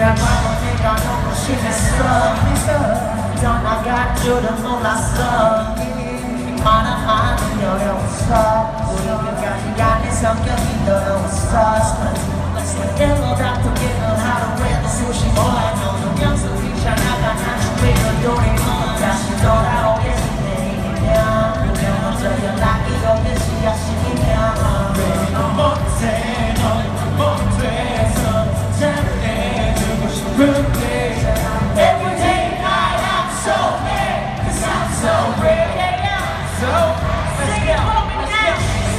봐도 내가 너무 심했어 떠나갈 줄은 몰랐어 많은 마음이 어려웠어 우리까지 가는 성격이 더러웠어 일로 다투기는 하루에도 수십 번 너는 연습이 잘 나간 한 주위는 돌이고 다시 돌아오겠지 내일이면 그냥 먼저 연락이 오겠지 아시면 못해 넌 못해서 잘해주고 싶은데 Every day night I'm so mad Cause I'm so ready So sing it for me now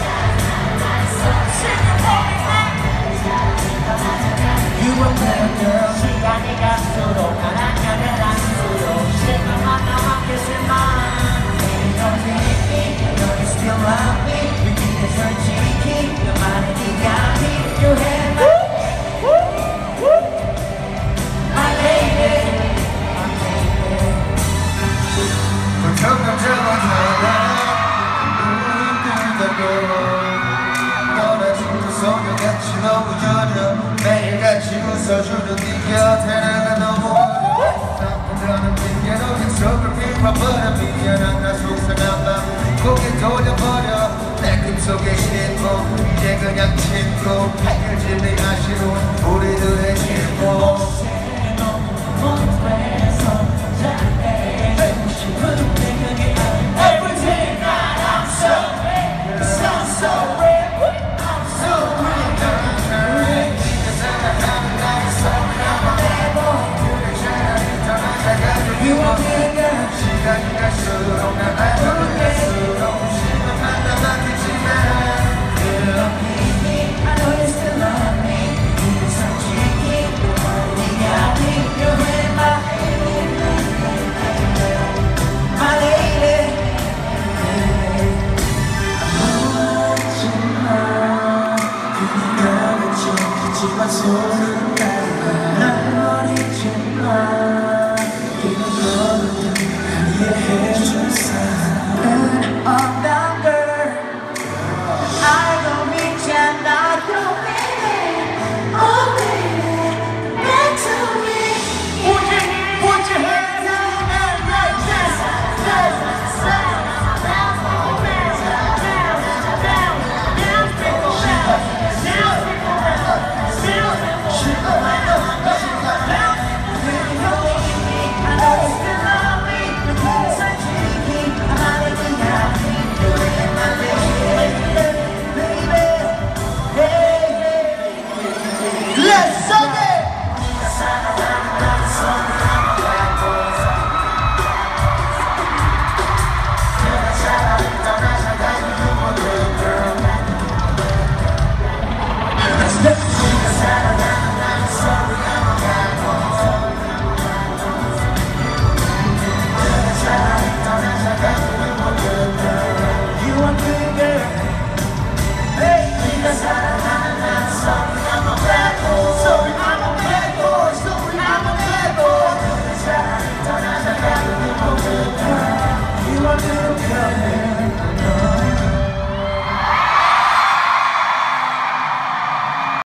Sing it for me now You a better girl 시간이 갈수록 나랑야는 갈수록 실망만 남았겠지만 너는 still love me 느끼는 솔직히 너만의 네가 필요해 My lady 점점 잡아줘라 힘들다고 너나 지금도 성녀같이 너무 여려 매일같이 웃어주는 네 곁에 내가 너무 어려 나쁘다는 핑계로 약속을 빌어버려 미안한 나 속상한 맘 고개 돌려버려 내 꿈속에 싣고 이제 그냥 친구 해결진 네 아쉬운 우리들의 친구